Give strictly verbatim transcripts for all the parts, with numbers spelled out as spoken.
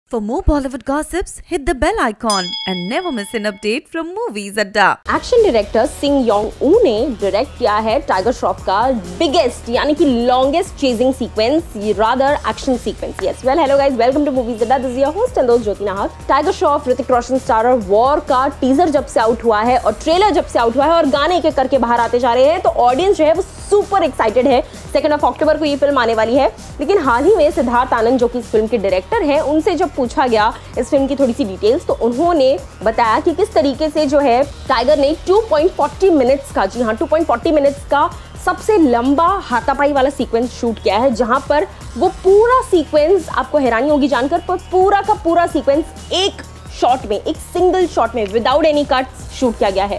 For more Bollywood gossips, hit the bell icon and never miss an update from Movies Adda. Action director सिंग Young Oh ने direct किया है tiger Shroff का biggest यानी कि longest chasing sequence, rather action sequence. Yes, well hello guys, welcome to Movies Adda. This is your host and दोस्त Jyoti Nahak. Tiger Shroff Hrithik Roshan starrer War का teaser जब से आउट हुआ है और ट्रेलर जब से आउट हुआ है और गाने एक एक करके बाहर आते जा रहे हैं, तो ऑडियंस जो है वो सुपर एक्साइटेड है. सेकेंड ऑफ अक्टूबर को ये फिल्म आने वाली है. लेकिन हाल ही में सिद्धार्थ आनंद जो कि इस फिल्म के डायरेक्टर हैं, उनसे जब पूछा गया इस फिल्म की थोड़ी सी डिटेल्स, तो उन्होंने बताया कि किस तरीके से जो है टाइगर ने two point four zero minutes का, जी हाँ, two point four zero minutes का सबसे लंबा हाथापाई वाला सीक्वेंस शूट किया है, जहां पर वो पूरा सीक्वेंस, आपको हैरानी होगी जानकर, पर पूरा का पूरा सीक्वेंस एक शॉट में, एक सिंगल शॉट में विदाउट एनी कट्स शूट किया गया है.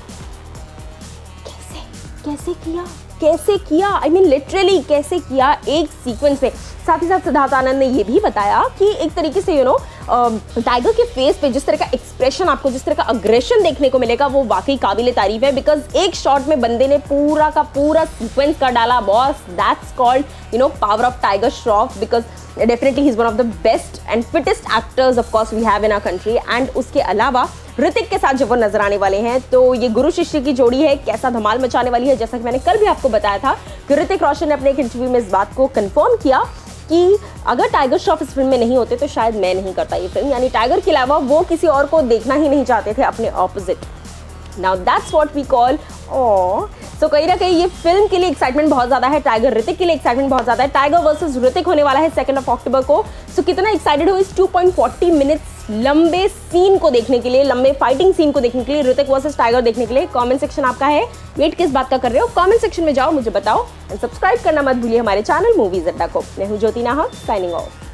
कैसे कैसे किया कैसे किया आई मीन लिटरली कैसे किया एक सीक्वेंस में. साथ ही साथ सिद्धार्थ आनंद ने ये भी बताया कि एक तरीके से यू नो टाइगर के फेस पे जिस तरह का एक्सप्रेशन, आपको जिस तरह का अग्रेशन देखने को मिलेगा, वो वाकई काबिले तारीफ है. बिकॉज एक शॉट में बंदे ने पूरा का पूरा सीक्वेंस कर डाला. Boss, that's called you know power of Tiger Shroff. Because definitely he is one of the best and fittest actors of course we have in our country. And उसके अलावा ऋतिक के साथ जब वो नजर आने वाले हैं, तो ये गुरु शिष्य की जोड़ी है, कैसा धमाल मचाने वाली है. जैसा कि मैंने कल भी आपको बताया था कि ऋतिक रोशन ने अपने एक इंटरव्यू में इस बात को कंफर्म किया कि अगर टाइगर श्रॉफ इस फिल्म में नहीं होते तो शायद मैं नहीं करता ये फिल्म. यानी टाइगर के अलावा वो किसी और को देखना ही नहीं चाहते थे अपने opposite. Now that's what we call oh. So कहीं ना कहीं ये फिल्म के लिए एक्साइटमेंट बहुत ज्यादा है, टाइगर ऋतिक के लिए एक्साइटमेंट बहुत ज्यादा है. टाइगर वर्सेस ऋतिक होने वाला है सेकंड ऑफ अक्टूबर को. सो so, कितना एक्साइटेड हो इस two point four zero minutes लंबे सीन को देखने के लिए, लंबे फाइटिंग सीन को देखने के लिए, ऋतिक वर्सेस टाइगर देखने के लिए. कमेंट सेक्शन आपका है, वेट किस बात का कर रहे हो, कमेंट सेक्शन में जाओ, मुझे बताओ. एंड सब्सक्राइब करना मत भूलिए हमारे चैनल मूवीज अड्डा को. मैं हूं ज्योति नाहक, साइनिंग ऑफ.